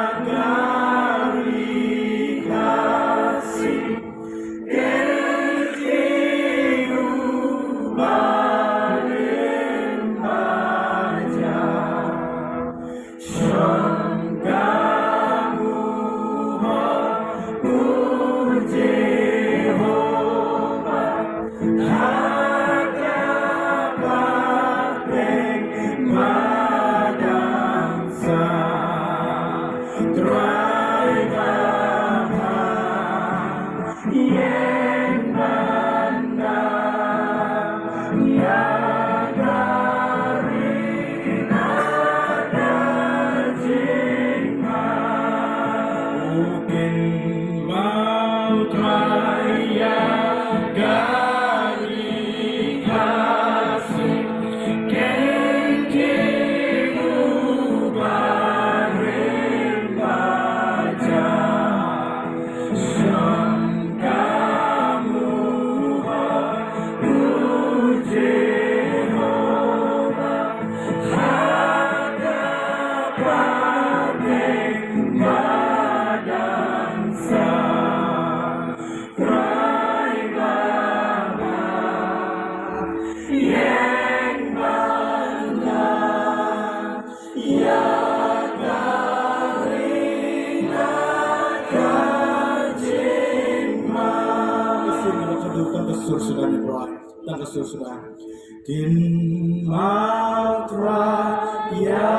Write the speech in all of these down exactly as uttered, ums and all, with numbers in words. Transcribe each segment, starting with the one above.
Sudah dibuat dan sudah kin matra ya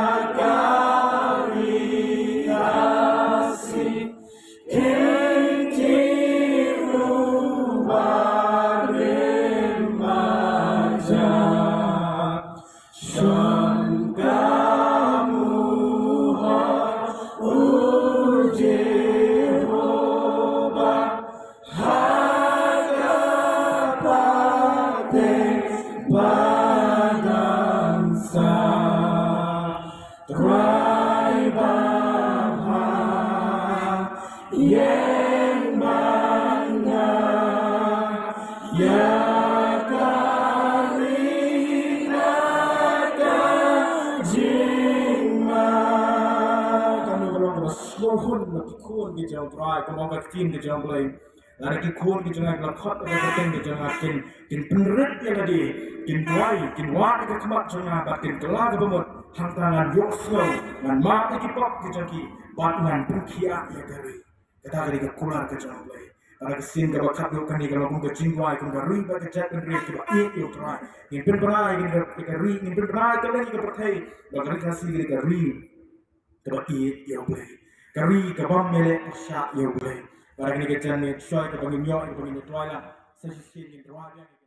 kari kasih kin tiru barim maja shan kamu uje yang mana ya karina kajima kami belum bersuhun berkikun di jalan terakhir kemau berkin di jalan lain lari kikun di jalan lakot atau berkin di jalan kin kin penerit yang tadi kin tuai kin wak ke kemak jalan batin kelah ke bemut hantangan yokslow dan mak ikipok ke jaki batman pengkiat ya dari kita ada ke kular ke jalan lain. Ada kesin ke bakat yuk kan kalau pun ke cingwai pun ke riba ke jat dan riba ke yuk terai. Ingin berai ingin ke ri ingin berai ke lagi ke pertai. Bagai kasih ke ke ri ke bakat yuk boleh. Ke ri ke bam melek syak yuk boleh. Barang ini ke jalan ni shoy ke bangin yuk ke bangin tuai lah. Sesi ingin terai.